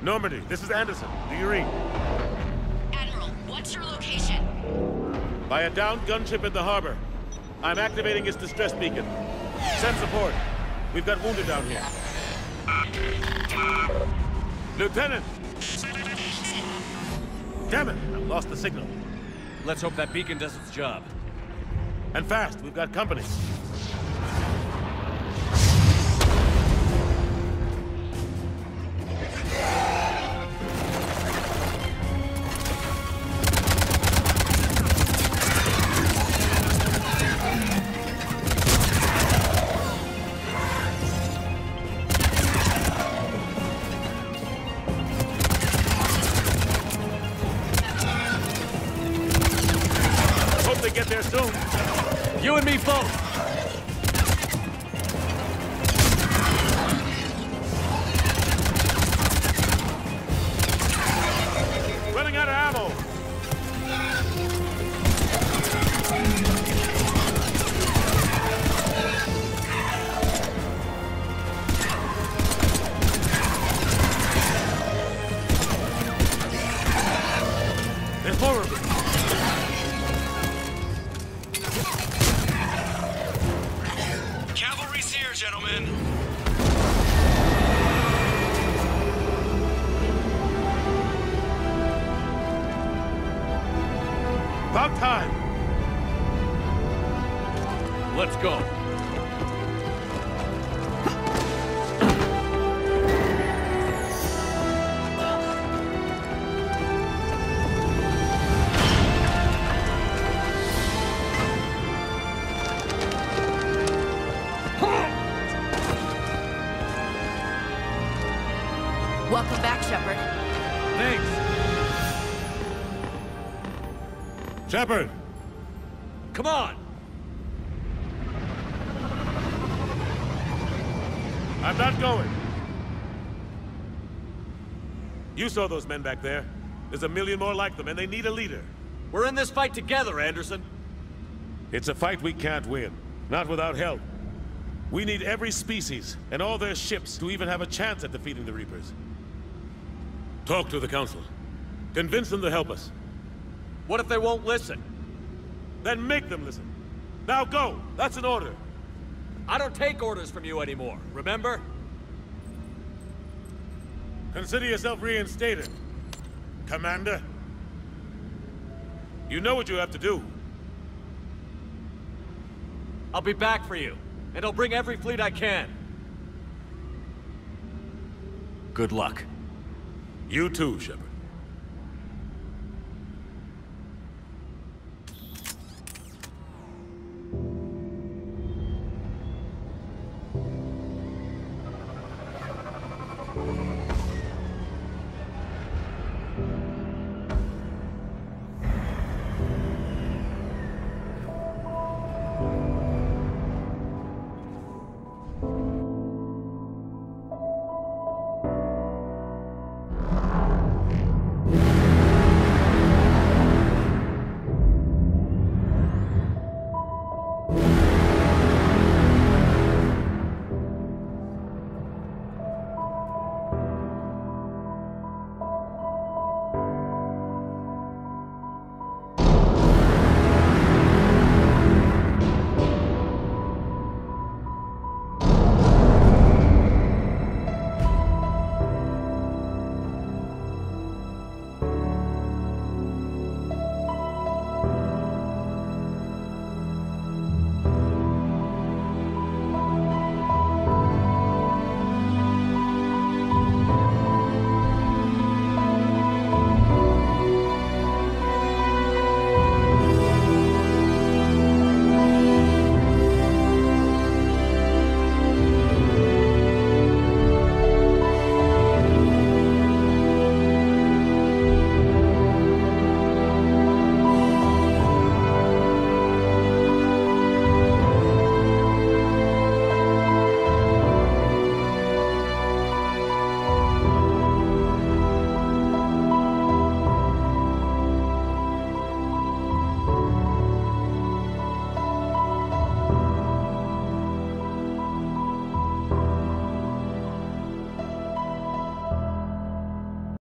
Normandy, this is Anderson. Do you read? Admiral, what's your location? By a downed gunship in the harbor. I'm activating its distress beacon. Send support. We've got wounded down here. Lieutenant! Damn it! I've lost the signal. Let's hope that beacon does its job. And fast, we've got company. Hope they get there soon. You and me both! Running out of ammo. There's more of them. Cavalry's here, gentlemen. About time. Let's go. Welcome back, Shepard. Thanks. Shepard! Come on! I'm not going. You saw those men back there. There's a million more like them, and they need a leader. We're in this fight together, Anderson. It's a fight we can't win. Not without help. We need every species, and all their ships, to even have a chance at defeating the Reapers. Talk to the Council. Convince them to help us. What if they won't listen? Then make them listen. Now go! That's an order. I don't take orders from you anymore, remember? Consider yourself reinstated, Commander. You know what you have to do. I'll be back for you, and I'll bring every fleet I can. Good luck. You too, Shepard.